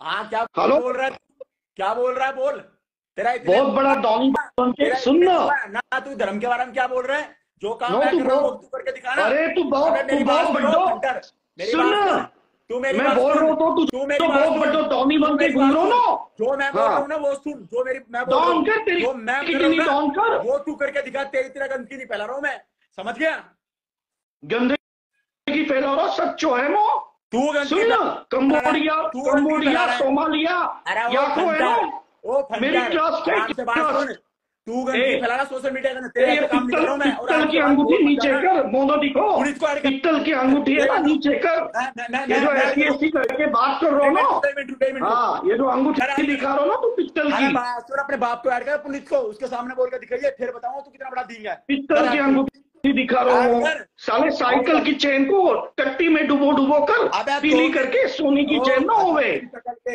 हाँ क्या हेलो, बोल रहा है? क्या बोल रहा है? बोल। तेरा इतने बहुत बड़ा डॉन बन के तेरा सुन ना। ना तू धर्म के बारे में क्या बोल रहा है? जो काम नो मैं तू कर रहा हूँ वो बहुत, तू करके दिखाना। अरे अबे तू मेरी बात बहुत सुनो बड्डो फंटर। मेरी सुन बात ना। सुन। तू मेरी मैं बात बोल रहा सुन। हूँ तो तू तो मेरी बात बहुत सुन। बड्डो डॉनी तू बन के मेरी घूम बात रहा हो सुन। ना। जो मैं बोल रहा हाँ, हूँ ना वो सुन। जो मेरी मैं बोल रहा डॉन हूँ, कर तेरी जो मैं कर रहा हूँ किडनी ना, डॉन कर। वो तू करके दिखा। तेरी तरह गंदगी नहीं फैला रहा हूँ मैं। समझ गया? गंदगी फैला रहा, सच्चो है मो। तू गंदगी सुन ना, फैला रहा है। कंबोडिया तू गंदगी फैला कंबोडिया रहा है। सोमालिया अरे वो याको है ना। फंटर। ओ मेरी फंटर। ट्रस्ट है, आराम से बात सुन। ट्रस्ट। तू ए गंदगी फैला रहा सोशल मीडिया का। तेरे ए ये ऐसे काम नहीं कर पित्तल रहा हूँ मैं। और पित्तल आराम की से बात अंगूठी बोल मत नीचे जाना। कर, मोनो दिखो। पुलिस को ऐड कर। पित्तल की अंगूठी है रुक ना, एक मिनट। नीचे कर। ये जो मैं ऐड ऐसी कर रहा ऐसी हूँ। करके बात कर रहा हो ना। रुक एक मिनट रुक एक मिनट रुक। हाँ, ये जो अरे अंगूठी दिखा रहा हो ना तू पित्तल अरे की, बात सुन। अपने बाप को ऐड कर। पुलिस को उसके सामने बोल कर दिखाइए, फिर बताऊँ तू कितना बड़ा दींगा है। कर पित्तल की ऐड तू। अंगूठी दिखा रहा ऐड हूँ। कर। साले ऐड साइकिल कर। की चेन को टट्टी में डुबो डुबो कर, अबे दो पीली मिनट। करके सोने की ओ चेन ना अच्छा होवे। तेरी शक्ल पे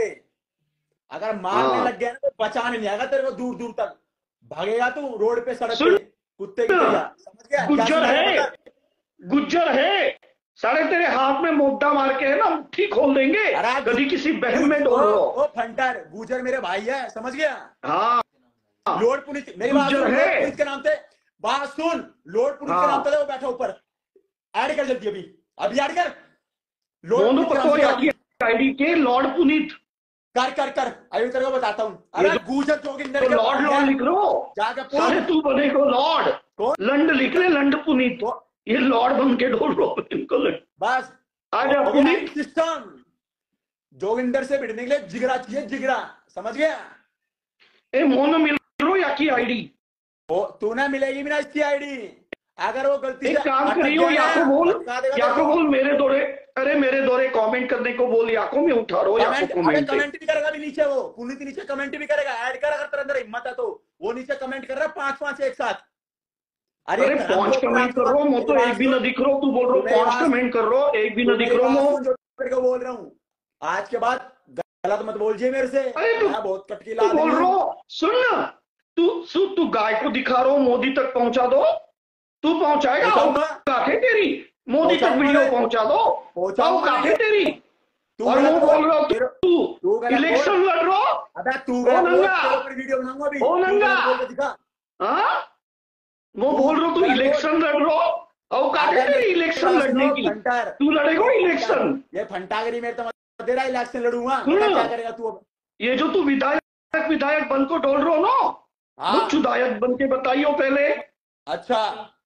अगर मारने हाँ लग गया ना तो बचाने नहीं आएगा तेरे को दूर दूर तक। भागेगा तू रोड पे सड़क सुन पे कुत्ते की ना, तरह। समझ गया? क्या गुज्जर समझाया है, बता। गुज्जर है। सारे तेरे हाथ में मोटा मार के है ना, ठीक खोल देंगे। अरे कभी किसी बहन में ओ डोल रहो। ओ फंटर गुजर मेरे भाई है। समझ गया? हाँ, लोड पुनीत मेरी बात गुज्जर सुन। है। लोड पुनीत के नाम पे बात सुन। लोड पुनीत के नाम पे हाँ, वो बैठा ऊपर। ऐड कर जल्दी। अभी अभी ऐड कर। लोड मोनू पुनीत के नाम पतो से या कर। की आईडी के लॉर्ड पुनीत। कर कर कर। अभी तेरे को बताता हूँ। ये अरे गुजर जोगिंदर जो के लॉर्ड भाई है। लॉर्ड लिख रहे हो, जाके साले पूछ। तू बने को लॉर्ड। कौन? लंड लिख ले, लंड पुनीत। तो ये लॉर्ड बन के ढोल रहो इनको लंड। बस आ जा हो गया पुनीत। सिस्टम। जोगिंदर से भिड़ने के लिए जिगरा चाहिए, जिगरा। समझ गया? ए मोनू मिल रहो या की आईडी। वो तू ना मिलेगी भी ना इसकी आईडी। अगर वो गलती से एक काम अटक करियो, गया ना या को बोल, भटका देगा या तेरे को को। बोल मेरे दौरे। अरे मेरे दौरे कमेंट करने को बोल, या को मैं उठा रहा हूँ, या को कमेंट अबे कमेंट पे। कमेंट भी करेगा भी नीचे। वो पुनीत नीचे कमेंट भी करेगा। ऐड कर अगर तेरे अंदर हिम्मत है तो। वो नीचे कमेंट कर रहा है 5-5 एक साथ। अरे अरे धर्म के 5 ऊपर कमेंट आपके कर पास। रहा हूँ, मैं मेरी तो बात एक भी सुन। ना दिख रहा हूँ। तू बोल रहा तू हूँ मेरी 5 बात सुन। कमेंट कर रहा हूँ, एक भी ना तू दिख मेरी रहा बात हूँ। सुन जो तेरे को बोल रहा हूँ। आज के बाद गलत मत बोल मेरे से। अरे मैं बहुत कटकीला तू आदमी बोल रहा हूँ। हो, सुन ना। तू गाय को दिखा रहा हो, मोदी तक पहुंचा दो। तू पहुंचाएगा, पहुंचाऊंगा। औकात है तेरी। मोदी तक पहुंचाऊंगा वीडियो मैं। पहुंचा दो। पहुंचाऊंगा औकात है वीडियो। तेरी। तू और गलत वो बोल बोल रहा हो तेरे। तू तू गलत बोल। इलेक्शन लड़ रहा हो। अबे तू ओ गलत बोल। नंगा, तेरे ऊपर वीडियो बनाऊंगा अभी। ओ तू नंगा। गलत बोल के दिखा। हाँ, वो तू बोल रहा हो तू गलत बोल। इलेक्शन लड़ रहा हो। औकात है अबे तेरी मेरी इलेक्शन बात लड़ने सुनो की। फंटर। तू लड़ेगा ये फंटर। इलेक्शन। ये फंटागिरी मेरे तो मत दे रहा। इलेक्शन लड़ूंगा। बता क्या सुन, करेगा तू अब। ये जो तू विधायक विधायक बन को डोल रहा हो ना, वो हाँ चुदायक बन के बताइयो पहले। अच्छा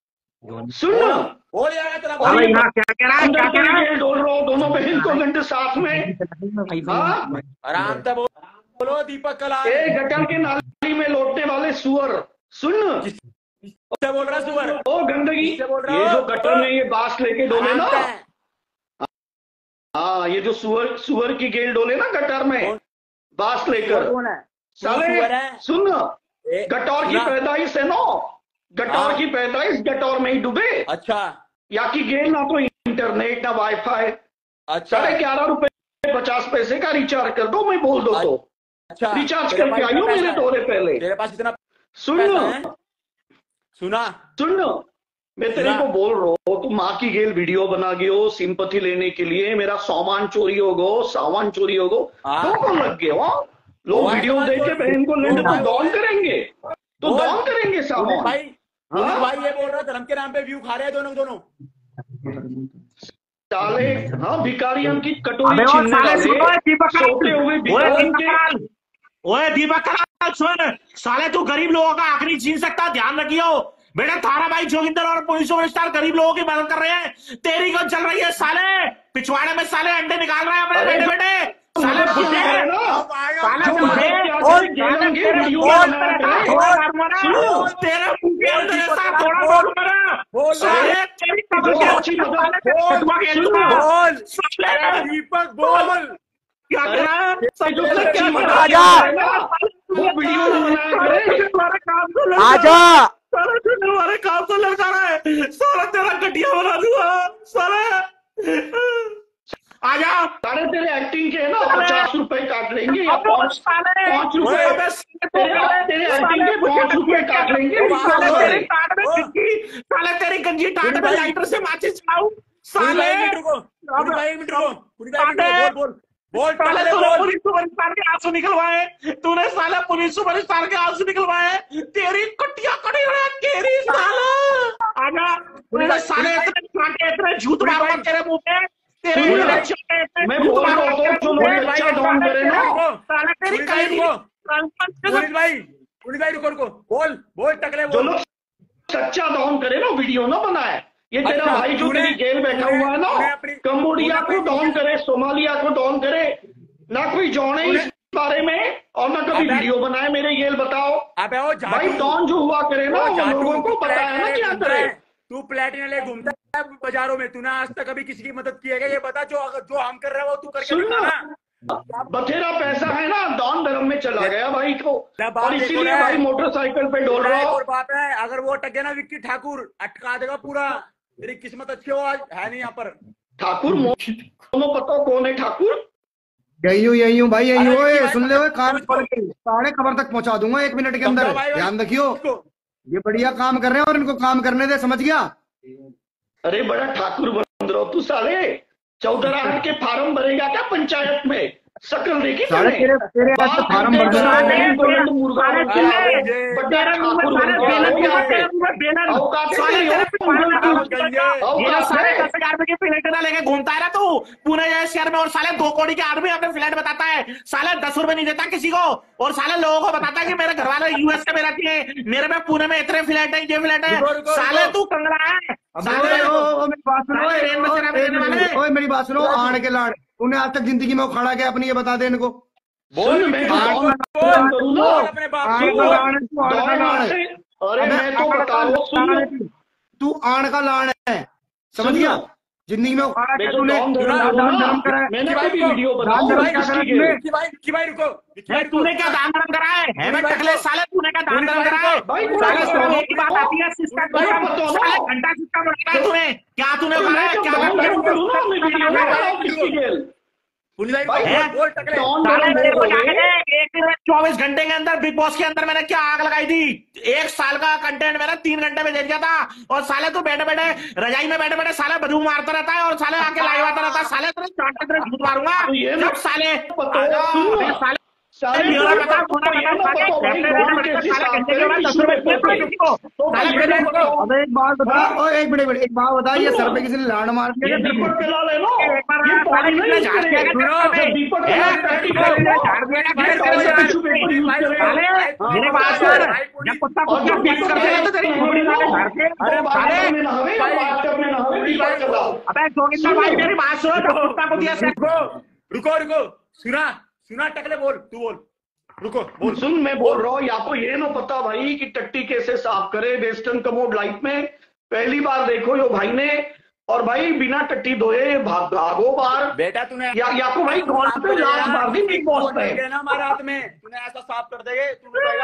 सुन बोल। ना। बोल यार तेरा और भाई। ये यहाँ क्या कह रहा है, क्या अंदर कह तो रहा है? ये डोल रहा हो, दोनों बहन को गंड साथ में। हाँ, आराम से बोलो। दीपक कलाल। ए गटर के नाली में लौटने वाले सुअर। सुन, किससे बोल रहा है सुअर? ओ गंदगी। किससे बोल रहा ये जो हो? गटर में ये बांस लेके डोले आराम ना। से। हाँ, ये जो सुअर सुअर की गेल डोले ना गटर में कौन? बांस सुअर लेकर। कौन है? तू साले सुअर है? सुन, ए, गटौर की सुना। पैदाइश है नो। गटौर की हाँ पैदाइश गटौर में ही डूबे। अच्छा या की गेल ना तो इंटरनेट ना वाईफाई। अच्छा 11.5 रुपए 50 पैसे का रिचार्ज कर दो, मैं बोल दो तो। अच्छा। रिचार्ज तेरे करके पास इतना आइयो मेरे पैसा है? दौरे पहले। तेरे पास इतना सुन, पैसा है? सुना। सुन, मैं तेरे सुना। को बोल रहा हूँ, तू माँ की गेल वीडियो बना गयो सिंपथी लेने के लिए। मेरा सामान चोरी हो गो, सामान चोरी हो गो। हाँ दो को लग गए वहां। वो लोग है वीडियो सामान देख के चोरी। बहन को वो लंड तो भाई वो डॉन है। करेंगे। तो बोल। डॉन करेंगे पुनीत सामान। भाई। पुनीत हाँ, भाई ये बोल रहा है धर्म के नाम पे व्यू खा रहे हैं दोनों दोनों। साले। हाँ, भिखारियों की कटोरी अबे वो छीनने साले वाले, सुनो, दीपक सोते हुए कलाल। ओए भिखारियों दीपक के। कलाल। ओए दीपक कलाल सुन। साले तू गरीब लोगों का आखिरी छीन सकता, ध्यान रखियो। बेटा थारा भाई जोगिंदर और पुलिस सुपरस्टार गरीब लोगों की मदद कर रहे हैं। तेरी कौन चल रही है साले? पिछवाड़े में साले अंडे निकाल रहे हैं अपने अरे बेटे जो बेटे। साले मदद किया बुड्ढे। करे ना, अब आएगा साले जो बुड्ढे। मदद किया और करे गेलों की तेरे वीडियो बोल बनाया तेरे साथ करे। थोड़ा मारूंगा ना। बोल। तेरे मुंह के बोल अंदर दीपक ऐसा कलाल थोड़ा बोल। मारूंगा ना। बोल अरे साले तेरी कब्र जो के अच्छी अंदर मदद, साले बोल। कटुआ खेल सुन दूंगा। ना। बोल। साले अरे दीपक बोल। क्या अरे करा? जो साले क्या सच्ची करा? मदद किया आजा। करे ना, वो वीडियो ना बनाया साले करे। तुझे हमारे काम को लड़का। आजा। साले तुझे हमारे काम को लड़का रहा है। साला तेरा कटिया बना दूंगा। साले आजा। साढ़े तेरे एक्टिंग के है ना, साले 50 रुपए काट लेंगे या अबे पांच साले 5 रुपए। अबे तेरे एक्टिंग के 5 रुपए काट लेंगे वीडियो साले वाले। तेरी टाट में गंजी। साले तेरी गंजी टाट पुनीत में भाई। लाइटर से माचिस चलाऊं। पुनीत भाई साले एक मिनट रुको। पुनीत अब भाई एक मिनट रुको। अब पुनीत भाई एक मिनट रुको। बोल बोल। बोल साले टकले तूने बोल। पुलिस सुपरस्टार के आंसू निकलवाए, तूने साला पुलिस सुपरस्टार के आंसू निकलवाए, तेरी कुटिया कटी हुई तेरी साला। आजा तूने साले इतने कांटे इतने झूठ मारूंगा तेरे मुंह पे, तेरे सुन, इतने छोटे मैं बोल रहा हूँ तो अच्छा डॉन करे ना। साला तेरी पुलिस भाई कहीं पुलिस भाई रुको बोल बोल टकले जो बोल। लोग सच्चा डॉन करे ना वीडियो ना बनाए। ये तेरा अच्छा, भाई जो तूने- तेरी जेल बैठा तूने- हुआ है तूने ना, अपनी- कंबोडिया तूने को डॉन करे, सोमालिया को डॉन करे, ना कोई जाने इस बारे में और ना कभी अबे- वीडियो बनाए मेरे जेल बताओ। अबे वो भाई डॉन जो हुआ करे ना, वो जाटू लोगों को पता है ना क्या करे। तू प्लेटिना ले घूमता है बाजारों में, तूने आज तक कभी किसी की मदद की है क्या? ये बता, जो हम कर रहे हैं वो तू करके सुन दिखा ना, ना। बथेरा पैसा है ना, डॉन धर्म में चला गया भाई को, बात और देखो इसीलिए ना। भाई मोटरसाइकिल पे डोल रहा एक हो। और बात है, अगर वो अटक गया ना विक्की ठाकुर, अटका देगा पूरा। तेरी किस्मत अच्छी हो, आज है नहीं यहाँ पर। ठाकुर मोनो पता कौन है ठाकुर? यही हूँ भाई, यही अरे हूँ। भाई, सुन ले ओए, कान समझो। खोल के साढ़े खबर तक पहुंचा दूंगा 1 मिनट के अंदर। समझो भाई, ध्यान रखियो, इसको। ये बढ़िया काम कर रहे हैं और इनको काम करने दे, समझ गया? अरे बड़ा ठाकुर बन रहा हो तू साले। 14 राहत के फार्म भरेगा क्या पंचायत में? शकल देखी साले तूने? तेरे आज तो फार्म भर देना साले है। मुर्गा साले बन गया, साले बड़ा तेरे मुंह में ठाकुर साले बन गया, बेलन के हो बाद तेरे गया। मुंह में बेलन, औकात है साले तेरी, तेरे औकात पागल है। का औकात ये है। जो औकात साले है। 10,000 रुपए की फ्लैट ना लेके घूमता है ना तू पुणे जैसे शहर में, और साले 2 करोड़ के आदमी अपने फ्लैट बताता है, साले 10 रुपए नहीं देता किसी को, और साले लोगों को बताता है कि मेरे घर वाले यूएस में रहती है, मेरे में पुणे में इतने फ्लैट है, ये फ्लैट है। रुको। साले तू कंगड़ा है। अबे साले ओ मेरी बात सुनो, साले ट्रेन में शराब देने वाले। ओए मेरी बात सुनो, आड़ के लाड़, तूने आज तक जिंदगी में वो खड़ा किया अपनी, ये बता दे इनको। बोल मैं विक्की तो ठाकुर, डॉन बोल करूँ ना। बोल अपने बाप आड़ को का बोल। लाड़ है तू, आड़ का लाड़ है। अरे मैं तो बता रहा हूँ, सुन तू आड़ का लाड़ है, समझ सुन गया? लो। जिंदगी में वो खड़ा मैं किया तो तूने, डॉन धर्म दान करूँ ना, धर्म करा है। मैंने भाई कभी को- वीडियो दान बनाऊँ धर्म भाई क्या किसकी करा गेल। तूने? विक्की भाई रुको, विक्की भाई रुको। तूने क्या दान धर्म करा है? है मैं भाई टकले को- साले, तूने क्या दान धर्म करा है? भाई साले को- सिर्फ एक ही बात आती है, सिस्टम भाई खत्म। बताओ ना। साले घंटा सिस्टम बनाया है तूने, क्या तूने तो करा मैं है? जब क्या डॉन करता है? धर्म करूँ ना, मैं वीडियो में बनाऊँ किसकी गेल। पुलिस भाई भाई, बोल बोल टकले। डॉन साले धर्म मेरे को बोल जाके रहे। दे, एक दिन में 24 घंटे के अंदर बिग बॉस के अंदर मैंने क्या आग लगाई थी। 1 साल का कंटेंट मैंने 3 घंटे में दे दिया था, और साले तू बैठे बैठे रजाई में बैठे बैठे साले बदबू मारता रहता है, और साले आके लाइव आता रहता है। साले तेरे चाट के तरह झूठ मारूंगा तो ये जब साले पता है, आ सुन जाओ, ना। साले साले मेरा तो पता ये होना ये ना पता बताओ भाई, डॉन कैसे साफ घंटे के करे, बाद 10 टिश्यू रुपए पेपर पे। किसी को तो साले ये मेरे ना को बताओ। अबे एक बात बता, ओ एक मिनट एक बात बता, ये सर पे किसी ने लाड़ मार दिया ये क्या? दीपक के लाल है ना, एक बार ये साले पानी कितने नहीं झाड़ दिया करे। क्या करते हैं? दीपक के लाल पैटी साले करे ना, झाड़ दिया क्या ये करते हैं? साले टिश्यू पेपर यूज करे। साले मेरे बात सुन, जब कुत्ता और कुत्ता जो फील करते हैं तो तेरी घोड़ी वाले घर के अरे बात साले करने ना हमें, बात करने ना हमें, दीपक के लाल। अबे जोगिंदर भाई मेरी बात सुनो, जब कुत्ता को दिया से रुको रुको, सुना टकले बोल, तू बोल, रुको बोल। सुन, मैं बोल रहा हूँ, या तो ये ना पता भाई कि टट्टी कैसे साफ करे वेस्टर्न कमोड लाइफ में। पहली बार देखो यो भाई ने, और भाई बिना टट्टी धोए भागो बाहर। बेटा तूने या तो भाई कौन पे लात मार दी बिग बॉस पे। ना हमारे हाथ में, तूने ऐसा साफ कर देगे,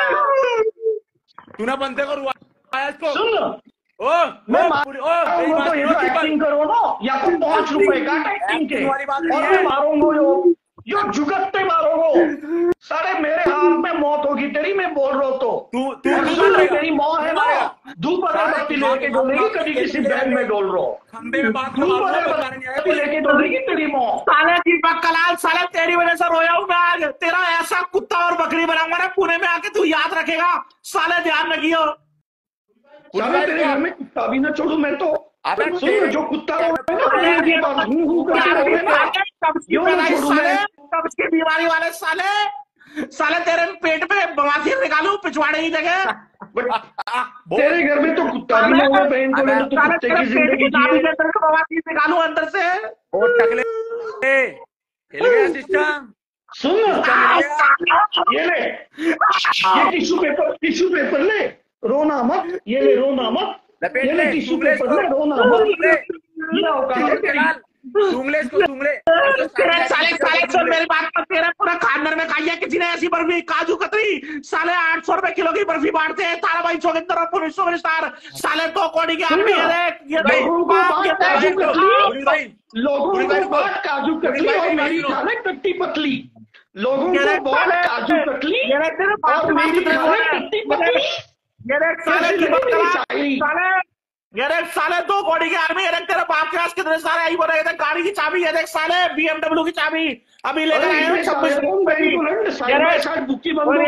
तूने बंदे को रुआया इसको। सुन, ओ मैं मेरी बात तो ये सुनो, एक्टिंग करो ना, या तो 5 रुपए का एक्टिंग के, एक्टिंग वाली बात नहीं और है। मैं मारूंगा यो जुगत्ते मारोगो। सारे मेरे हाथ में मौत होगी तेरी, मैं बोल रहा हूँ तो। तू और सुन, मेरी माँ है ना, धूप अगरबत्ती लेके डोलेगी, कभी किसी बैग में डोल रहा हूँ। खंबे में बात धूप अगरबत्ती लेके डोलेगी तेरी माँ। साले दीपक कलाल, साले तेरी वजह से रोया हूं मैं आज। तेरा ऐसा कुत्ता और बकरी बनाऊंगा ना पुणे में आके, तू याद रखेगा। साले ध्यान रखियो। साले तेरे घर में कुत्ता भी ना छोड़ू मैं तो। अबे सुन, जो कुत्ता रोए ना, उनके पास हूँ करके रोए ना, यो ना छोड़ू मैं। सबकी बीमारी वाले साले तेरे पेट पे बवासीर निकालू पिछवाड़े की जगह। तेरे घर में तो कुत्ता भी ना हुआ, बहन को ले तो कुत्ते की जिंदगी जी है। बवासीर निकालू अंदर से। ओ टकले हिल गया सिस्टम। सुन, ये ले, ये टिश्यू पेपर ले, रोना मत, ये ले रोना मत, ये ले टिश्यू पेपर ले, रोना मत। ये औकात है तेरी। सूंघले इसको, सूंघले। साले सुन मेरी बात पर, तेरे पूरा खानदान में खाई है किसी ने ऐसी बर्फी, काजू कतरी। साले 800 रुपए किलो की बर्फी बांटते हैं तारा भाई जोगिंदर और पुलिस सुपरस्टार। साले 2 कौड़ी के आदमी है। ये लोगों को बात काजू कतली, भाई लोगों को बात काजू कतली, और मेरी खाने कट्टी पतली। लोगों को बात काजू कतली, और मेरी खाने कट्टी पतली। साले साले यार एक साले 2 कौड़ी की आर्मी है, तेरे बाप के पास कितने सारे आई बोले थे, गाड़ी की चाबी है देख साले, BMW की चाबी अभी लेकर आए हो 26 बुक्की बंद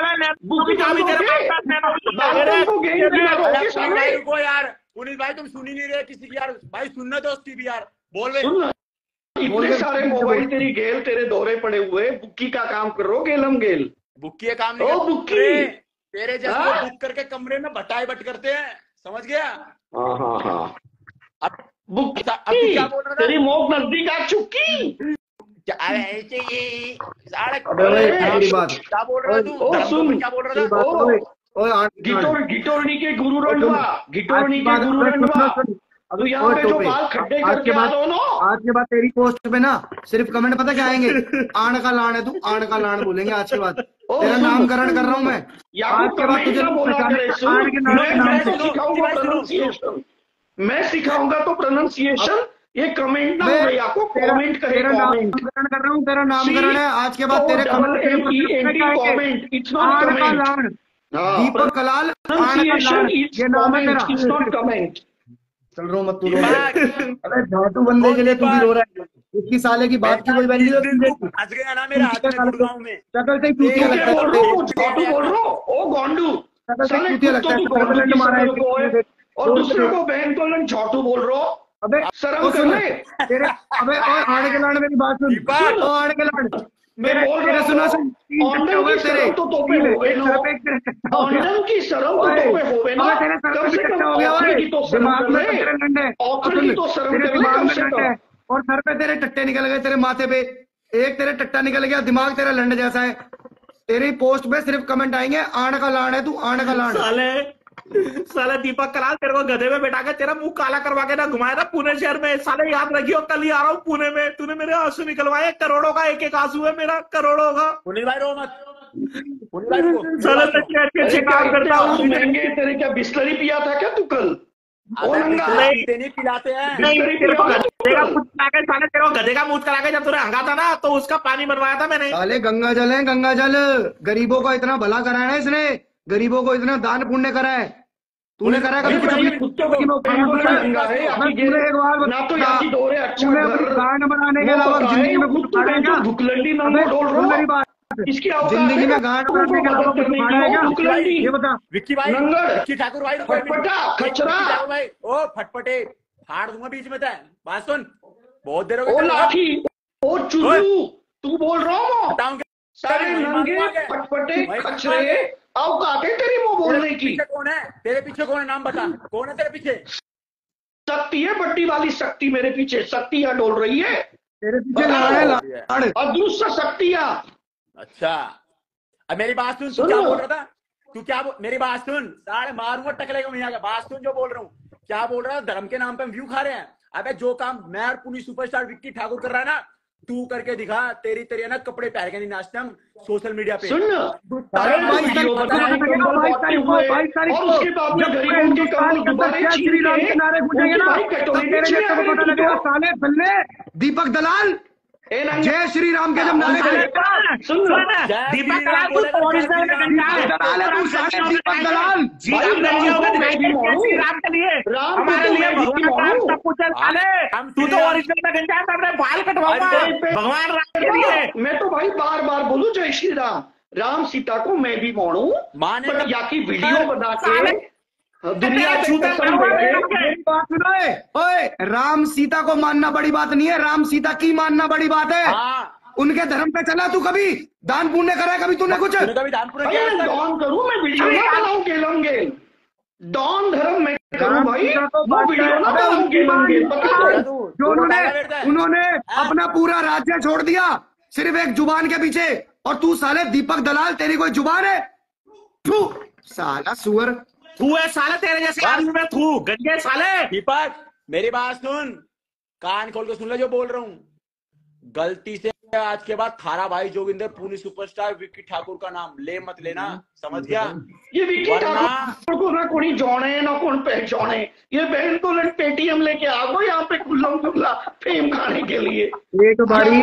रुको यार पुनीत भाई, तुम सुन ही नहीं रहे किसी की यार, भाई सुनना तो उसकी भी यार, बोल इतने सारे मोबाइल तेरी गेल तेरे दौरे पड़े हुए, बुक्की का काम करो गेलम गेल, बुक्की का काम नहीं, बुक्की तेरे जैसे बुक करके कमरे में बटाई बट करते हैं, समझ गया? हाँ अब बुक्की क्या बोल रहा था? तेरी मोक नजदीक आ चुकी, क्या बोल रहा तू? सुन क्या बोल रहा था? गिटोरनी के गुरु रंडवा, गिटोरनी के गुरु रंडवा, अब यहाँ पे जो बाल खड्डे करके आ दोनों, आज के बाद तेरी पोस्ट पे ना सिर्फ कमेंट पता क्या आएंगे, आण का लाण है तू, आण का लाण बोलेंगे आज के बाद, तेरा नामकरण कर रहा हूँ मैं आज के बाद तुझे, मैं सिखाऊंगा तो प्रोनाउंसिएशन, ये कमेंट ना हो आपको, कमेंट कहे, नामकरण कर रहा हूँ, तेरा नामकरण है आज के बाद, तेरे comment, it's not comment, Deepak Kalal, ये नाम है तेरा, इट्स नॉट कमेंट। चल रो मत तू, रो अरे झाटू बंदे के लिए तू भी रो रहा है, इसकी साले की बात की कोई वैल्यू नहीं, फंस गया ना मेरे हाथ में गुड़गांव में, शक्ल से चूतिया लगता है, झाटू बोल रहा ओ गोंडू, चूतिया लगता है, और दूसरे को बहन को झाटू बोल रहा हो, अबे शर्म कर ले तेरे, अबे और आड़ के लाड़ मेरी बात सुन, आड़ के लाड़ मैं बोल रहा सुनो सुन, ऑनलाइन की शर्म तो तोपे हो गए ना, ऑनलाइन की शर्म तो तोपे हो गए ना, कम से कम ऑफर की तो शर्म कर ले, ऑफर की तो शर्म कर ले कम से कम, और सर पे तेरे टट्टे निकल गए, तेरे माथे पे एक तेरे टट्टा निकल गया, दिमाग तेरा लंड जैसा है, तेरी पोस्ट पे सिर्फ कमेंट आएंगे आण का लाड़ है तू, आण का लाड़। साले दीपक कलाल तेरे को गधे में बैठा के तेरा मुंह काला करवा के ना घुमाया था पुणे शहर में, साले याद रखियो कल ही आ रहा हूँ पुणे में, तूने मेरे आंसू निकलवाए, करोड़ों का एक एक आंसू है मेरा, करोड़ों का। पुनीत भाई रो मत, साले अच्छे काम करता हूँ, तेरे क्या बिस्लरी पिया था क्या तू कल? नहीं पिलाते हैं, तेरे को गधे का मूत करा के जब तूने हंगा था ना तो उसका पानी बनवाया था मैंने। साले गंगा जल है, गंगा जल, गरीबों को इतना भला कराया है इसने, गरीबों को इतना दान पुण्य करा है, तूने करा है कभी? गांड बनाने के अलावा जिंदगी में कुछ खाया है क्या? जिंदगी में गांड बनाने के अलावा कुछ खाया है क्या? ये बता विक्की भाई, विक्की ठाकुर भाई, खचरा भाई, ओ फटफटे फाड़ दूंगा बीच में, बात सुन, बहुत देर हो गई, लाठी ओ चुल्लू तू बोल रहा हूँ, बताऊं सारे नंगे फटफटे खचरे औकात है तेरी मुंह बोलने की। कौन है तेरे पीछे, कौन है नाम बता, कौन है तेरे पीछे? शक्ति है, बड्डी वाली शक्ति मेरे पीछे, शक्तियां डोल रही है तेरे पीछे, अदृश्य शक्तियां। अच्छा अब मेरी बात सुन, तू क्या बोल रहा था, तू क्या मेरी बात सुन, साढ़े मारूंगा टकले को, यहाँ बात सुन जो बोल रहा हूँ, क्या बोल रहा है? धर्म के नाम पे हम व्यू खा रहे हैं, अबे जो काम मैं और पुलिस सुपरस्टार विक्की ठाकुर कर रहा है ना, तू करके दिखा, तेरी तेरी ना कपड़े पहन के नहीं नाचते हम सोशल मीडिया पे। सुन दीपक दलाल, जय श्री राम के जब नारे दीपक दलाल, दीपक दलाल राम के लिए, हमारे लिए भगवान सब कुछ है, तू तो ओरिजिनल में गंजा है, मैं बाल कटवाऊंगा भगवान राम के लिए। मैं तो भाई बार बार बोलूं जय श्री राम, राम सीता को मैं भी मानू, माने या की वीडियो बना के दुनिया बात सुनो, ओए राम सीता को मानना बड़ी बात नहीं है, राम सीता की मानना बड़ी बात है। उनके धर्म पे चला तू, कभी दान पुण्य करा है कभी तूने कुछ? कभी दान पुण्य किया? दान करूं मैं, वीडियो ना बनाऊं गेलंगे, दान धर्म में करूं भाई, वो वीडियो ना बनाऊं गेलंगे। जो उन्होंने अपना पूरा राज्य छोड़ दिया सिर्फ एक जुबान के पीछे, और तू साले दीपक दलाल तेरी कोई जुबान है? तू साला सुअर, तू है साले, तेरे जैसे आदमी में तू गंजे साले। दीपक मेरी बात सुन, कान खोल के सुन ले जो बोल रहा हूँ, गलती से आज के बाद थारा भाई जोगिंदर पुणे सुपरस्टार विक्की ठाकुर का नाम ले मत लेना, समझ गया? ये विक्की ठाकुर को ना कोई जाने ना कौन पहचाने, ये बहन को पेटीएम लेके आ गो यहाँ पे खुल्लम खुल्ला फेम खाने के लिए। एक बारी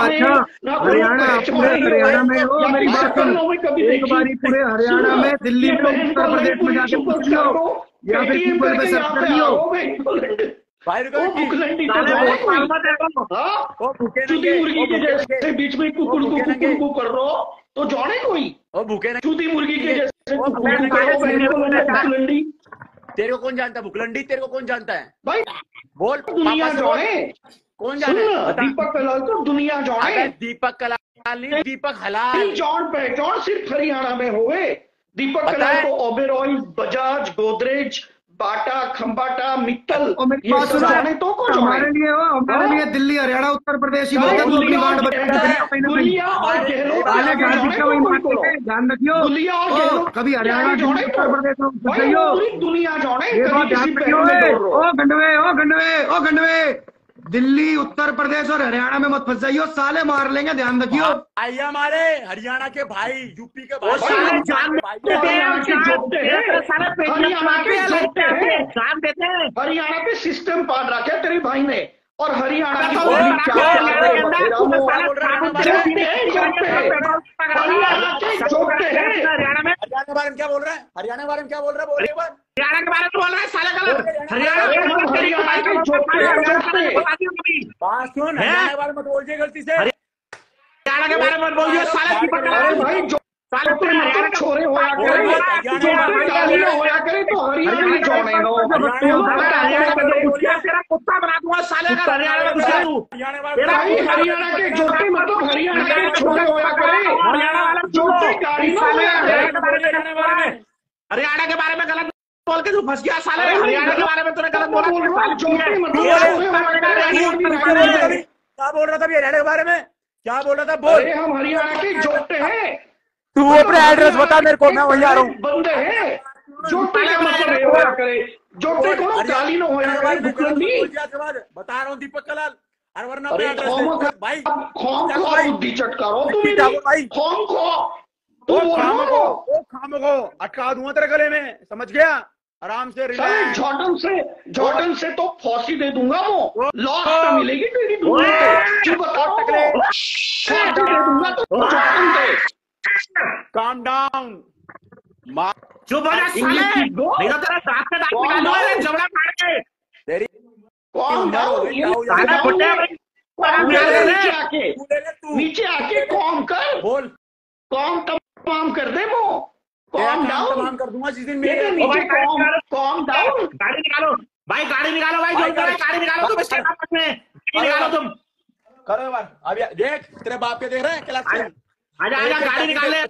हरियाणा में हो, मेरी बात सुन, एक बारी पूरे हरियाणा में, दिल्ली में, उत्तर प्रदेश में जाके पूछ लो, यहाँ पे पेटीएम गूगल पे करके सर्च यहाँ कर पे लियो। आओ भाई। भाई रुको ओ बुकलंडी तो जाने कोई। हाँ? भूखे चूती नंगे, मुर्गी ओ के भूखे जैसे नंगे, बीच में ओ भूखे नंगे, कुकुड़ कर रहो तो जाने कोई। ओ भूखे नंगे, चूती मुर्गी के जैसे ओ भूखे कुकुड़ करो बुकलंडी। तेरे को कौन जानता है बुकलंडी? तेरे को कौन जानता है? भाई बोल दुनिया पापा से बोल। जाने। कौन सुन जाने? बता। दीपक कलाल को दुनिया अबे जाने। दीपक कलाल नहीं, दीपक हलाल। जान पहचान सिर्फ हरियाणा में हुए। दीपक पता कलाल है? को ओबेरॉय, बजाज, गोदरेज, बाटा, खंबाटा, मित्तल और मेरी ये बात सब सुनो, जाने तो को हमारे जाने। लिए हो, हमारे लिए दिल्ली हरियाणा उत्तर प्रदेश ही बहुत है। तू अपनी गांड बता गुलिया और गहलोत साले आगे गांड जाने दिखा वही को कोई मारते करो। थे, ध्यान रखियो। गुलिया और ओ, गहलोत कभी हरियाणा आगे जाने उत्तर को। प्रदेश में भाई सही हो। वो पूरी दुनिया जाने ये बात कभी ध्यान किसी रखियो। पहलू में दौड़ रहो। ओ गंडवे, ओ गंडवे, ओ गंडवे, दिल्ली उत्तर प्रदेश और हरियाणा में मत फंस जाइयो, साले मार लेंगे, ध्यान रखियो। भाई हमारे हरियाणा के भाई, यूपी के वो साले भाई, जान भाई देते हैं, हरियाणा के जोते हैं। साले पेटीएम हरियाणा के जोते हैं। जान देते हैं। हरियाणा पे सिस्टम पार रखा है तेरे भाई ने। और हरियाणा की तो बोली वो क्या हरियाणा के क्या अंदर बोल रहा हूँ। साले साबुन जोते हैं, जोते हैं। हरियाणा के जोते हैं। हरियाणा में हरियाणा के बारे में क्या बोल रहा है? हरियाणा के बारे में क्या बोल रहा है? बोल एक बार। हरियाणा के बारे में बोल रहा है साले गलत। हरियाणा अरे हम हरियाणा के जोते हैं, जोते हैं। बात सुन, हरियाणा के बारे में मत बोल दिए गलती से। हरियाणा के बारे में बोल दिया साले दीपक अरे कलाल। भाई जो साले पूरे हरियाणा मतलब छोरे होया करे, जोते गाली ना होया करे तो हरियाणा में जाने दो। हरियाणा का जो तेरा कुत्ता बना दूंगा साले का। हरियाणा में घुसा तू। भाई हरियाणा के जोते मतलब हरियाणा के छोरे होया करे, हरियाणा वाला जोते गाली ना होया करे। हरियाणा के बारे में गलत बोल के तू फंस गया साले। हरियाणा के बारे में तूने गलत बोला। बोल रहा हूँ, जोते मतलब छोरे होया करे। क्या बोल रहा था हरियाणा के बारे में? क्या बोल रहा था? बोल। अरे हम हरियाणा के जोते हैं। तू अपना एड्रेस बता मेरे को, मैं वहीं आ रहा हूँ। बंदे हैं। जोते का मतलब ये होया करे, जोते को गाली ना होया करे, बुकलंडी। बता रहा हूँ दीपक कलाल। अरे वरना अरे भाई खोम खो बुद्धि चटकारो तुम भाई, खोम खो तू खामो को अटका दूंगा तेरे गले में, समझ गया? आराम से रिलैक्स। जॉर्डन से तो फांसी दे दूंगा वो, लॉस तो मिलेगी तेरी दुनिया को। बता फांसी दे दूंगा तो जॉर्डन से। Calm down. जो बजा साले नहीं तो तेरा दांत पे दांत निकाल दूंगा जबड़ा फाड़ के। तेरी कौन डाउन साला फुटे नीचे आके कॉम कर, बोल। कॉम तमाम कर दे वो, कॉम डाउन तमाम कर दूंगा जिस दिन मेरे मेरे नीचे कॉम डाउन। गाड़ी निकालो भाई, गाड़ी निकालो भाई, गाड़ी निकालो तुम। इसके गाड़ी निकालो तुम। करो एक बार। अभी देख तेरे बाप के देख रहे हैं क्लास। आजा आजा गाड़ी निकाल ले।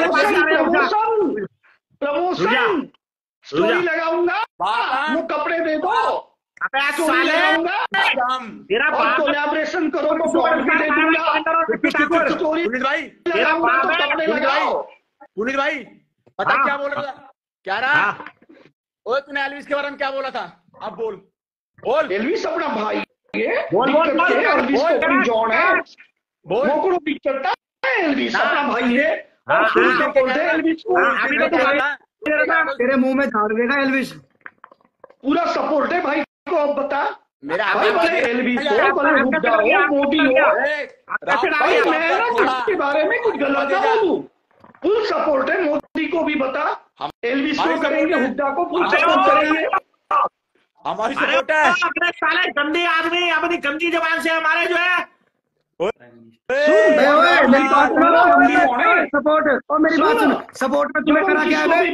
प्रमोशन स्टोरी लगाऊंगा, वो कपड़े दे दो, स्टोरी लगाऊंगा, तेरा और कोलैबोरेशन करो तो बॉल भी दे दूंगा। स्टोरी पुनीत भाई, लगाऊंगा तो कपड़े लगाओ। पुनीत भाई पता क्या बोल रहा था? क्या रहा? ओए तूने एल्विस के बारे में क्या बोला था? अब बोल बोल। एल्विस अपना भाई है, बोल एल्विस को अपनी जॉन है, बोल। वो को भी चलता है। एल्विस अपना भाई है, एल्विस को अभी तो तेरे मुंह में झाड़ देगा एल्विस। पूरा सपोर्ट है भाई को। अब बता मेरा भाई, भले एल्विस हो, भले हुड्डा हो, मोदी हो, भाई मैं ना उसके बारे में कुछ गलत ना बोलूं। फुल सपोर्ट है, मोदी को भी बता, एल्विस को करेंगे, हुड्डा को फुल सपोर्ट करेंगे। हमारी सपोर्ट है। अपने साले गंदे आदमी अपनी गंदी जबान से हमारे जो है मेरी बात सुनो, सपोर्ट और मेरी बात सुन। सपोर्ट में तुम्हें करा क्या है?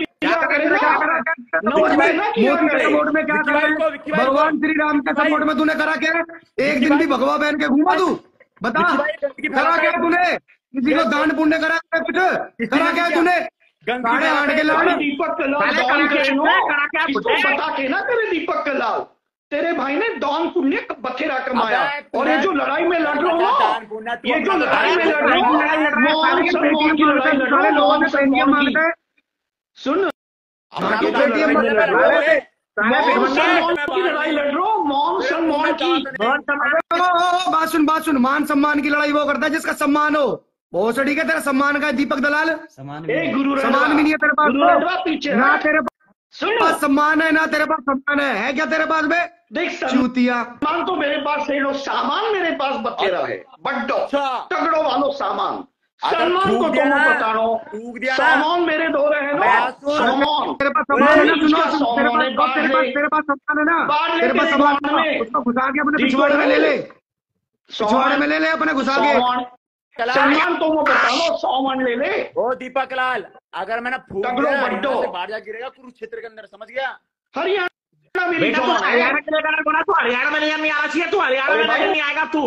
मोदी के सपोर्ट में क्या करा है? भगवान श्री राम के सपोर्ट में तूने करा क्या है? एक दिन भी भगवा पहन के घूमा तू? बता करा क्या तूने? किसी को दान पुण्य करा कुछ करा क्या तूने? साढ़े 8 के लाल दीपक कलाल इसको बता के ना तेरे दीपक कलाल, तेरे भाई ने दान पुण्य बथेरा कमाया। और ये जो लड़ाई में लड़ रहा हूँ, ये जो लड़ाई में लड़ रहा हूँ, मान सम्मान की लड़ाई लड़ रहा हूँ, मान सम्मान की। सुन लड़ाई लड़ रहा हूँ, मान सम्मान की। बात सुन, मान सम्मान की लड़ाई वो करता है जिसका सम्मान हो। बहुत सही है, तेरा सम्मान का है दीपक दलाल। सम्मान भी नहीं है तेरे पास, पीछे ना तेरे पास सम्मान है, ना तेरे पास सम्मान है क्या तेरे पास में? देख चूतिया सामान तो मेरे पास है, सामान मेरे पास बतेरा है, बड्डो तगड़ो वालो सामान। सलमान को तो मैं बता रहा हूँ, सामान मेरे दो रहे हैं ना, सामान तेरे पास सामान है ना, सुनो, तेरे पास सामान है ना, तेरे पास सामान है, उसको घुसा के अपने पिछवाड़े में ले ले, पिछवाड़े में ले ले अपने घुसा के। सामान तो मैं बता रहा हूँ, सामान ले ले। ओ दीपक लाल, अगर मैंने फूक दिया से बाहर जा गिरेगा कुरुक्षेत्र के अंदर, समझ गया? हरियाणा मेरी बेटा, तू हरियाणा के लिए बोला, तू हरियाणा में नहीं आना चाहिए, तू हरियाणा में नहीं आएगा तू।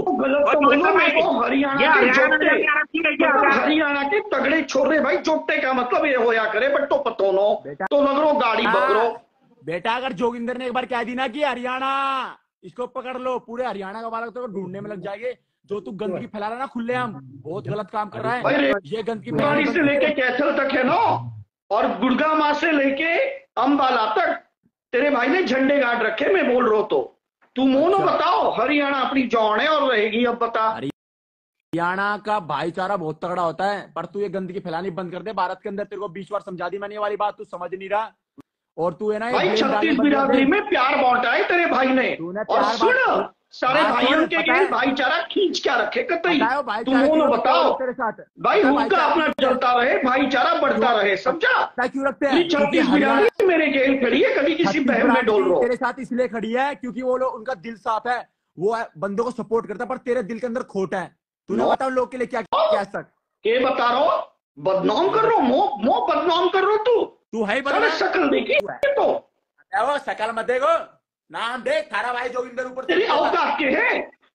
हरियाणा के तगड़े छोरे भाई, चोटे का मतलब ये होया करे बट्टो पतोनो तो लगरो गाड़ी बकरो। बेटा अगर जोगिंदर ने एक बार कह दी ना कि हरियाणा, इसको पकड़ लो, पूरे हरियाणा का बालक तो ढूंढने में लग जाएंगे। जो तू गंदगी फैला रहा है ना खुलेआम, बहुत गलत काम कर रहा है। ये गंदगी से लेके कैथल तक है ना, और गुड़गांव से लेके अंबाला तक तेरे भाई ने झंडे गाड़ रखे। मैं बोल रहा हूँ तो तू मोनो बताओ, हरियाणा अपनी जौन है और रहेगी। अब बता, हरियाणा का भाईचारा बहुत तगड़ा होता है, पर तू ये गंदगी फैलानी बंद कर दे। भारत के अंदर तेरे को 20 बार समझा दी मैंने ये वाली बात, तू समझ नहीं रहा। और तू है ना भाई 36 बिरादरी में प्यार बांटा है तेरे भाई ने, और सुन सारे भाइयों के भाईचारा खींच क्या रखे कतई। तू मोनो बताओ तेरे साथ भाई, उनका अपना चलता रहे, भाईचारा बढ़ता रहे, समझा? क्यों रखते हैं? 36 बिरादरी मेरे जेल खड़ी है, कभी किसी बहन में डोल रहा तेरे साथ इसलिए खड़ी है क्योंकि वो लोग, उनका दिल साफ है, वो बंदों को सपोर्ट करता है, पर तेरे दिल के अंदर खोट है। तूने बताओ लोग के लिए क्या कह सक ये बता रहा हूँ, बदनाम कर रहा हूँ, मोह बदनाम कर रहा हूँ। तू है शक्ल देखी तो शकल मत देखो, नाम देख, थारा भाई जोगिंदर ऊपर तेरी औकात के है,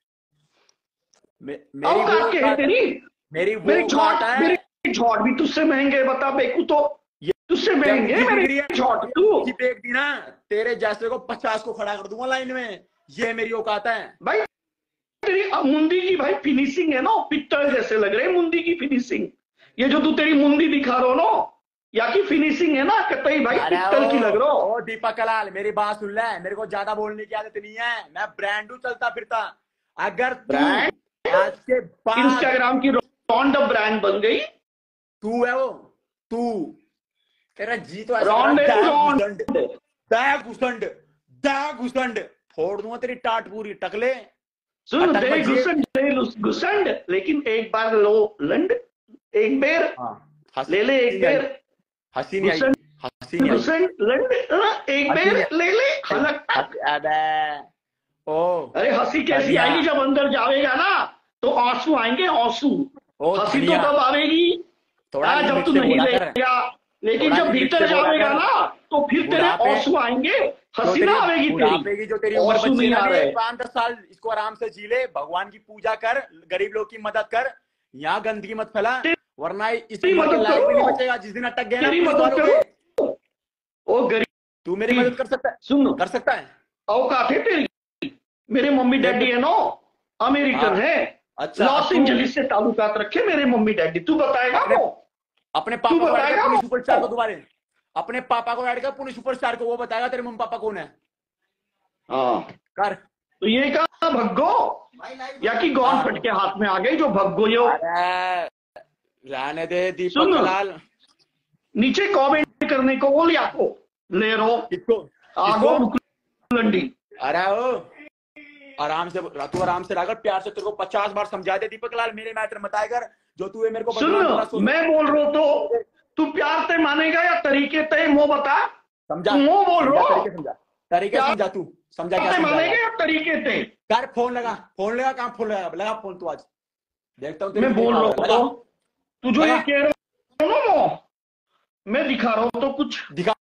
औकात के है तेरी। मेरी झोट भी तुझसे महंगे, बता बेकू तो तुझसे महंगे मेरी झोट। तू देख दी ना, तेरे जैसे को 50 को खड़ा कर दूंगा लाइन में, ये मेरी औकात है भाई। तेरी मुंदी की भाई फिनिशिंग है ना, पित्तल जैसे लग रहे मुंदी की फिनिशिंग। ये जो तू तेरी मुंदी दिखा रहा हो ना, या की फिनिशिंग है ना, कतई भाई पित्तल की लग रहा हो। ओ दीपक लाल, मेरी बात सुन ले, मेरे को ज्यादा बोलने की आदत नहीं है, मैं ब्रांड हूँ चलता फिरता। अगर ब्रांड आज के बाद इंस्टाग्राम की रॉन्ड ब्रांड बन गई, तू है वो, तू तेरा जी तो घुसंड फोड़ दूंगा तेरी टाट पूरी टकले। सुन दे घुसंड, लेकिन एक बार लो लंड, एक बेर ले ले, एक बेर हंसी नहीं आई, हंसी नहीं आई, एक बेर ले ले हलक। अरे हंसी कैसी आएगी? जब अंदर जाएगा ना तो आंसू आएंगे, आंसू। हंसी तो तब आवेगी जब तू नहीं लेगा, लेकिन जब भीतर जाएगा ना तो फिर तेरे आंसू आएंगे, हंसी ना आवेगी तेरी। जो तेरी उम्र बची है 5-10 साल, इसको आराम से जी ले, भगवान की पूजा कर, गरीब लोग की मदद कर, यहाँ गंदगी मत फैला, वरना इसी मदद लाइफ में नहीं बचेगा। जिस दिन अटक गया ना, ओ गरीब, तू मेरी मदद कर सकता है? सुन, कर सकता है, औकात है तेरी। मेरे मम्मी डैडी है ना अमेरिकन है, अच्छा, लॉस एंजलिस से ताल्लुकात रखे मेरे मम्मी डैडी। तू बताएगा अपने पापा को बताएगा पुलिस सुपरस्टार को, दोबारा अपने पापा को ऐड कर पुलिस सुपरस्टार को, वो बताएगा तेरे मम्मी पापा कौन है। हाँ कर। तो ये कहा भग्गो, या कि गौन फट के हाथ में आ गई जो भग्गो यो। रहने दे दीपक लाल, नीचे कमेंट करने को बोल, या को ले रो आगो लंडी। अरे ओ आराम से तू, आराम से रहकर प्यार से, तेरे को 50 बार समझा दे दीपक लाल, मेरे मैटर मत आए कर, जो तू है मेरे को सुन। मैं बोल रहा हूँ तो तू प्यार से मानेगा या तरीके ते? मो बता, समझा? मो बोल रहा हूँ, तरीके समझा, तू समझा क्या मानेगा या तरीके ते? कर फोन लगा, कहाँ फोन लगा फोन तू, आज देखता हूँ। मैं बोल रहा हूँ तू जो ये कह रहा हूँ मैं दिखा रहा हूँ, तो कुछ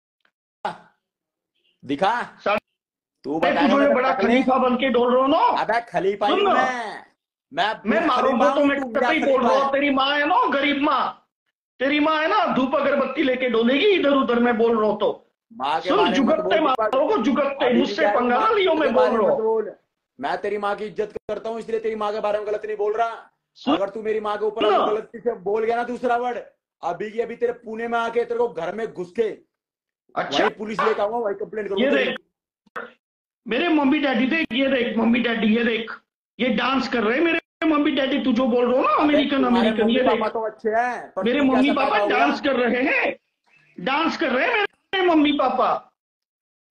दिखा तू जो ये बड़ा खलीफा बन के डोल रहा हूँ ना। अबे खलीफा ही मैं मारूंगा तो मैं कतई बोल रहा हूँ। तेरी माँ है ना गरीब माँ, तेरी माँ है ना धूप अगरबत्ती लेके डोलेगी इधर उधर। मैं बोल रहा हूँ तो सुन, जुगत्ते मारो को जुगत्ते, मुझसे पंगा ना लियो। मैं बोल रहा हूँ, मैं तेरी माँ की इज्जत करता हूँ, इसलिए तेरी माँ के बारे में गलत नहीं बोल रहा। अगर तू मेरी माँ के ऊपर गलती से बोल गया ना दूसरा वर्ड, अभी की अभी तेरे पुणे में आके तेरे को घर में घुस के अच्छा पुलिस लेकर आऊंगा, वही कंप्लेंट करूंगा। ये देख मेरे मम्मी डैडी देख, ये देख मम्मी डैडी, ये देख ये डांस कर रहे हैं मेरे मम्मी डैडी। तू जो बोल रहा हो ना अमेरिकन, ये देख तो अच्छे हैं, मेरे मम्मी पापा डांस कर रहे हैं, डांस कर रहे हैं मेरे मम्मी पापा। और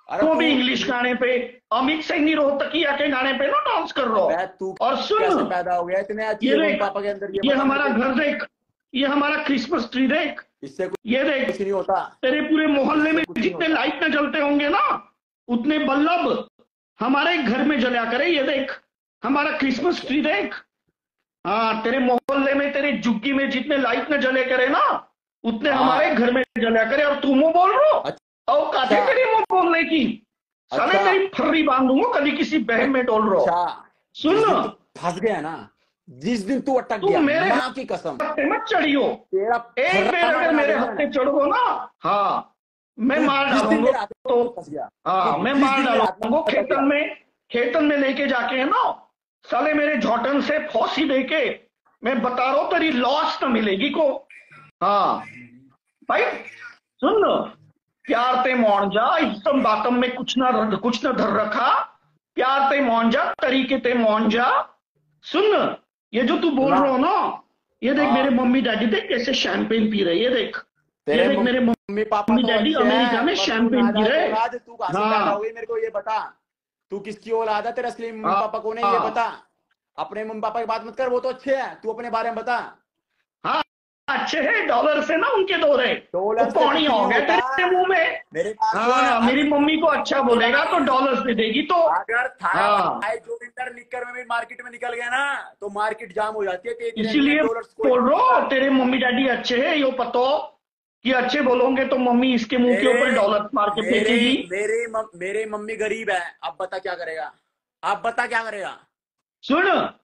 तो भी इंग्लिश गाने पे अमित सिंह रोहतकिया के गाने पे ना डांस कर रहा हो। तू और सुन, पैदा हो गया इतने ये देख, पापा के अंदर, ये हमारा घर देख, ये हमारा क्रिसमस ट्री देख, इससे ये देख, कुछ नहीं होता। तेरे पूरे मोहल्ले में जितने लाइट न जलते होंगे ना, उतने बल्ब हमारे घर में जला करे। ये देख हमारा क्रिसमस ट्री देख। हाँ, तेरे मोहल्ले में, तेरे जुग्गी में जितने लाइट न जले करे ना, उतने हमारे घर में जला करे। और तुम बोल रहे हो और काटे तेरी मुंह बोलने की, साले तेरी फर्री बांधूंगा कभी किसी बहन में डोल रहा। सुन, फंस गया ना जिस दिन तू अटक गया, मेरे माँ की कसम मत चढ़ियो। एक बार अगर मेरे हत्थे चढ़ो ना, हाँ मैं मार डालूंगा। तो हाँ, मैं मार डालूंगा। खेतन में लेके जाके है ना, साले मेरे झोटन से फांसी देके, मैं बता रहा हूं तेरी लॉस न मिलेगी को। हाँ भाई सुन, प्यार ते मौन जा, इसम बातम में कुछ ना धर रखा। प्यार ते मौन जा, तरीके ते मौन जा। सुन, ये जो तू बोल रहा हो ना, ये देख मेरे मम्मी डैडी देख कैसे शैंपेन पी रहे। ये देख, ये देख मेरे मम्मी डैडी अमेरिका में शैंपेन पी रहे। तू कहां से पैदा हुई मेरे को ये बता, तू किसकी औलाद है, तेरे असली मम्मी पापा कौन है ये बता। अपने मम्मी पापा की बात मत कर, वो तो अच्छे हैं, तू अपने बारे में बता। हाँ अच्छे हैं, डॉलर से ना उनके दो रहे, पानी हो गया तेरे मुंह में। मेरी मम्मी को अच्छा बोलेगा तो डॉलर्स दे देगी। तो अगर जो इंटर निकर में भी मार्केट में निकल गया ना, तो मार्केट जाम हो जाती है। इसीलिए बोल रहा हूँ तेरे मम्मी डैडी अच्छे है, यो पतो कि अच्छे बोलोगे तो मम्मी इसके मुंह के ऊपर डॉलर मार के फेंकेगी। मेरे मम्मी गरीब है, अब बता क्या करेगा, अब बता क्या करेगा। सुन,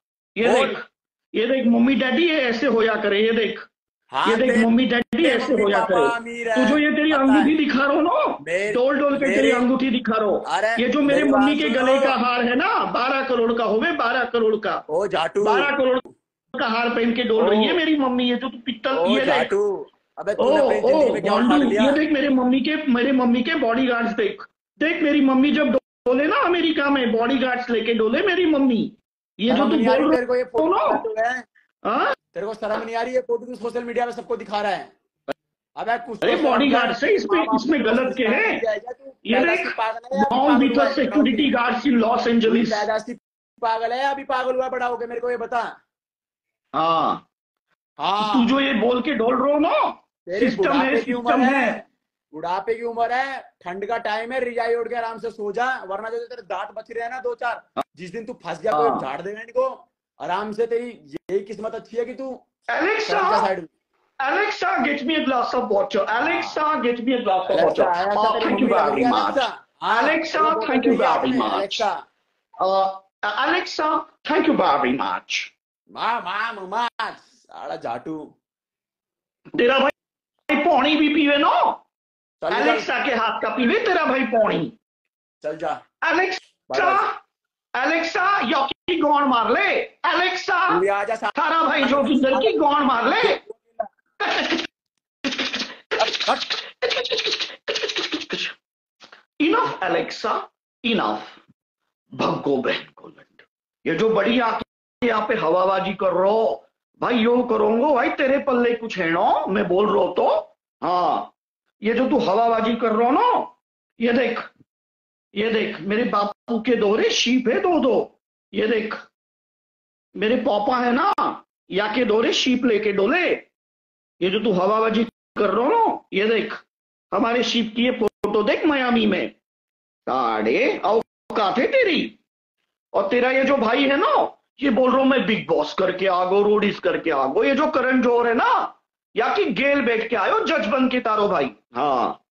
ये देख मम्मी डैडी ऐसे होया करे। ये देख, ये देख मम्मी डैडी ऐसे होया करे। तू जो ये तेरी अंगूठी दिखा रहो ना, डोल डोल के तेरी अंगूठी दिखा रहो, ये जो मेरे मम्मी के गले का हार है ना, 12 करोड़ का होवे, 12 करोड़ का। ओ जाटू, 12 करोड़ का हार पहन के डोल रही है मेरी मम्मी। ये जो तू पित्तल, ये देख, ये देख मेरे मम्मी के बॉडी गार्ड्स देख। देख मेरी मम्मी जब डोले ना अमेरिका में, बॉडी गार्ड्स लेके डोले मेरी मम्मी। ये जो तू बोल रहे हो ना, तेरे को शर्म नहीं आ रही है? फोटो तू सोशल मीडिया में सबको दिखा रहा है। अब कुछ बॉडी गार्ड से इसमें गलत के है। ये देख, security guards in Los Angeles. पागल है, अभी पागल हुआ बड़ा हो गया, मेरे को ये बता। हाँ, तू जो ये बोल के डोल रहा हो ना, सिस्टम है, बुढ़ापे की उम्र है, ठंड का टाइम है, रिजाई उड़ के आराम से सो जा, वरना जो तेरे दांत बच रहे हैं ना 2-4, जिस दिन तू फंस गया कोई झाड़ देगा इनको आराम से। तेरी यही किस्मत अच्छी है कि तू Alexa, get me a glass of water. Alexa, get me a glass of water. Thank you very much. Alexa, thank you very much. Alexa, thank you very much. साला झाटू, तेरा भाई पौनी भी पीवे नो, एलेक्सा के हाथ का पीवे तेरा भाई पौनी। चल जा एलेक्सा की गौण मार ले। एलेक्सा थारा भाई जोगिंदर की गौण मार ले। Enough Alexa, enough. भगो बहन को लंड। ये जो बड़ी आके यहाँ पे हवाबाजी कर रहे हो भाई, यो करोगे भाई तेरे पल्ले कुछ है ना, मैं बोल रहा हूं तो। हाँ, ये जो तू हवाबाजी कर रहा हो ना, ये देख मेरे बापू के दोहरे शीप है 2-2। ये देख मेरे पापा है ना, या के दोहरे शीप लेके डोले। ये जो तू हवाबाजी कर रहा हो ना, ये देख हमारे शीप की ये फोटो देख मयामी में। साढ़े औकात है तेरी। और तेरा ये जो भाई है ना, ये बोल रहा हूं मैं बिग बॉस करके आ गो, रोडीज करके आ गो। ये जो करण जौहर है ना, या कि गेल बैठ के आयो जज बन के तारो भाई। हाँ,